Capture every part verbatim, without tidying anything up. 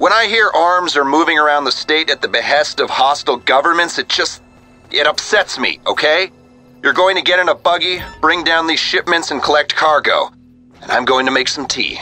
When I hear arms are moving around the state at the behest of hostile governments, it just... it upsets me, okay? You're going to get in a buggy, bring down these shipments, and collect cargo. And I'm going to make some tea.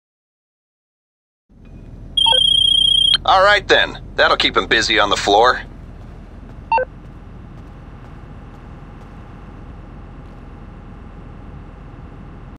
All right then, that'll keep him busy on the floor.